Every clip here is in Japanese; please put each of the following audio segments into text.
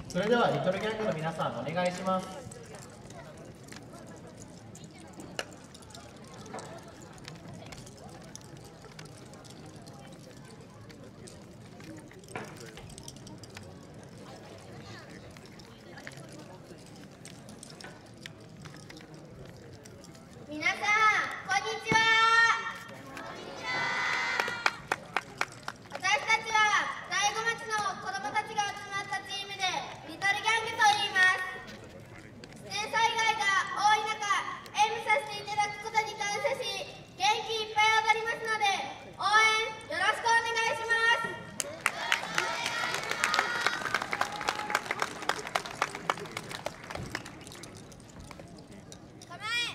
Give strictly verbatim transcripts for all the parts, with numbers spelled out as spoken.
それではリトルギャングの皆さんお願いします。 皆さんこんにちは。私たちは大子町の子どもたちが集まったチームでリトルギャングと言います。自然災害が多い中、演舞させていただくことに感謝し、元気いっぱい踊りますので応援よろしくお願いします。構え。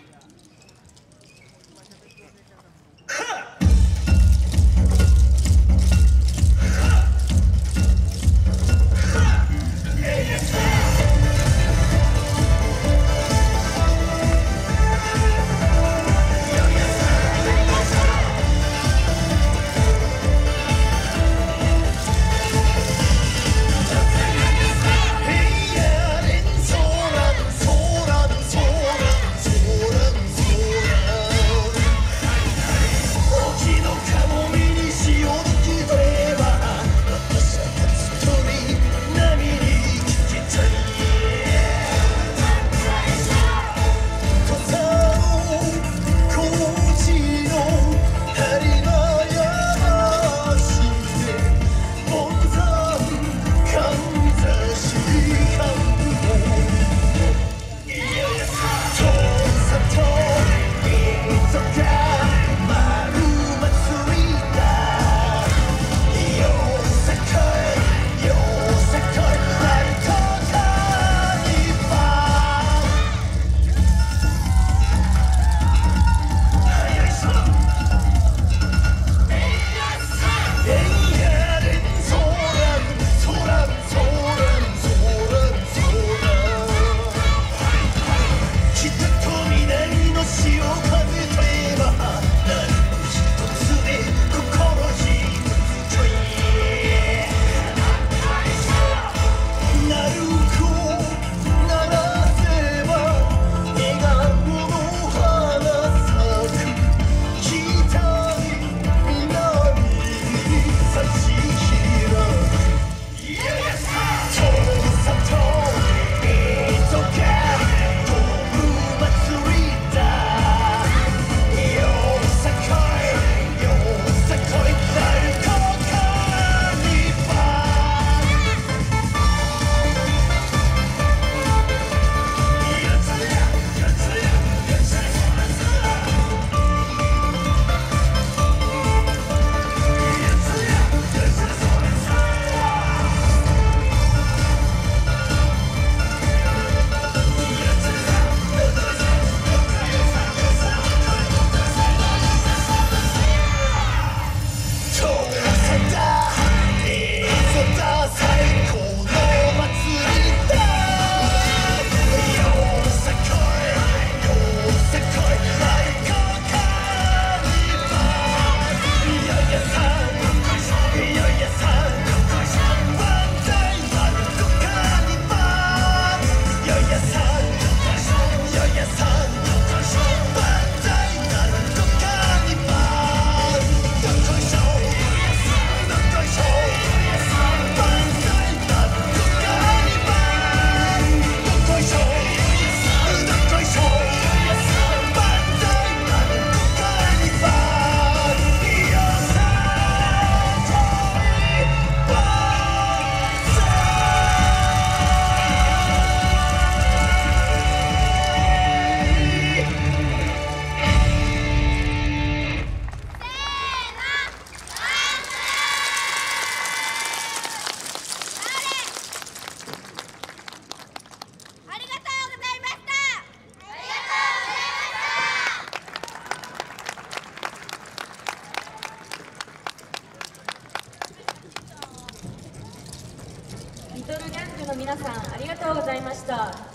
リトルギャングの皆さんありがとうございました。